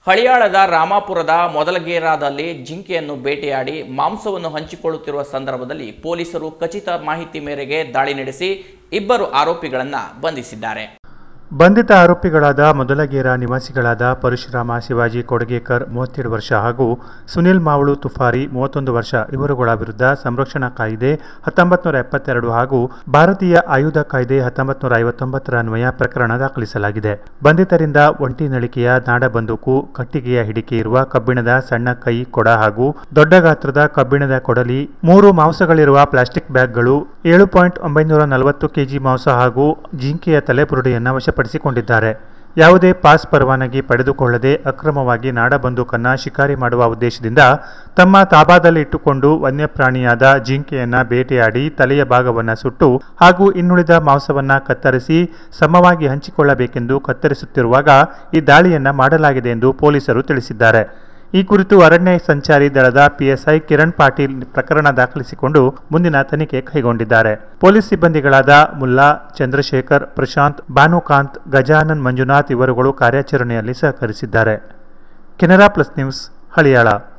ಹಳಿಯಾಳದ ರಾಮಾಪುರದ ಮೊದಲಗೇರಾದಲ್ಲಿ ಜಿಂಕೆಯನ್ನು ಬೇಟೆಯಾಡಿ ಮಾಂಸವನ್ನು ಹಂಚಿಕೊಳ್ಳುತ್ತಿರುವ ಸಂದರ್ಭದಲ್ಲಿ ಪೊಲೀಸರು ಖಚಿತ ಮಾಹಿತಿ ಮೇರೆಗೆ ದಾಳಿ ನಡೆಸಿ ಇಬ್ಬರು ಆರೋಪಿಗಳನ್ನು ಬಂಧಿಸಿದ್ದಾರೆ. ಬಂಧಿತ ಆರೋಪಿಗಳಾದ ಮೊದಲಗೇರ ನಿವಾಸಿಗಳಾದ ಪರಶುರಾಮ ಶಿವಾಜಿ ಕೊಡಗೇಕರ್ 37 ವರ್ಷ ಹಾಗೂ ಸುನಿಲ್ ಮಾವಳು ತುಫಾರಿ 31 ವರ್ಷ ಇವರುಗಳ ವಿರುದ್ಧ ಸಂರಕ್ಷಣಾ ಕಾಯ್ದೆ 1972 ಹಾಗೂ ಭಾರತೀಯ ಆಯುಧ ಕಾಯ್ದೆ 1959 ಅನ್ವಯ ಪ್ರಕರಣ ದಾಖಲಿಸಲಾಗಿದೆ. ಬಂಧಿತರಿಂದ ಒಂಟಿ ನಳಿಕೆಯ ನಾಡ ಬಂದೂಕು, ಕಟ್ಟಿಗೆಯ ಹಿಡಿಕೆ ಇರುವ ಕಬ್ಬಿಣದ ಸಣ್ಣ ಕೈ ಕೊಡ ಹಾಗೂ ದೊಡ್ಡ ಗಾತ್ರದ ಕಬ್ಬಿಣದ ಕೊಡಲಿ, 3 ಮಾಂಸಗಳಿರುವ ಪ್ಲಾಸ್ಟಿಕ್ ಬ್ಯಾಗ್ಗಳು, 7.940 ಕೆಜಿ ಮಾಂಸ ಹಾಗೂ ಜಿಂಕೆಯ ತಲೆಬುರುಡೆಯನ್ನು ವಶಪಡಿಸಿಕೊಂಡಿದ್ದಾರೆ. ಯಾವುದೇ ಪಾಸ್ ಪರವಾನಗಿ ಪಡೆದುಕೊಳ್ಳದೆ ಅಕ್ರಮವಾಗಿ ನಾಡ ಬಂದೂಕನ್ನು ಶಿಕಾರಿ ಮಾಡುವ ಉದ್ದೇಶದಿಂದ ತಮ್ಮ ತಾಬಾದಲ್ಲಿ ಇಟ್ಟುಕೊಂಡು ವನ್ಯಪ್ರಾಣಿಯಾದ ಜಿಂಕೆಯನ್ನು ಬೇಟೆಯಾಡಿ ತಲೆಯ ಭಾಗವನ್ನು ಸುಟ್ಟು ಹಾಗೂ ಇನ್ನುಳಿದ ಮಾಂಸವನ್ನು ಕತ್ತರಿಸಿ ಸಮವಾಗಿ ಹಂಚಿಕೊಳ್ಳಬೇಕೆಂದು ಕತ್ತರಿಸುತ್ತಿರುವಾಗ ಈ ದಾಳಿಯನ್ನು ಮಾಡಲಾಗಿದೆ ಎಂದು ಪೊಲೀಸರು ತಿಳಿಸಿದ್ದಾರೆ. ಈ ಕುರಿತು ಅರಣ್ಯ ಸಂಚಾರಿ ದಳದ ಪಿಎಸ್ಐ ಕಿರಣ್ ಪಾಟೀಲ್ ಪ್ರಕರಣ ದಾಖಲಿಸಿಕೊಂಡು ಮುಂದಿನ ತನಿಖೆ ಕೈಗೊಂಡಿದ್ದಾರೆ. ಪೊಲೀಸ್ ಸಿಬ್ಬಂದಿಗಳಾದ ಮುಲ್ಲಾ, ಚಂದ್ರಶೇಖರ್, ಪ್ರಶಾಂತ್, ಭಾನುಕಾಂತ್, ಗಜಾನನ್, ಮಂಜುನಾಥ್ ಇವರುಗಳು ಕಾರ್ಯಾಚರಣೆಯಲ್ಲಿ ಸಹಕರಿಸಿದ್ದಾರೆ. Canara plus news, Haliyal.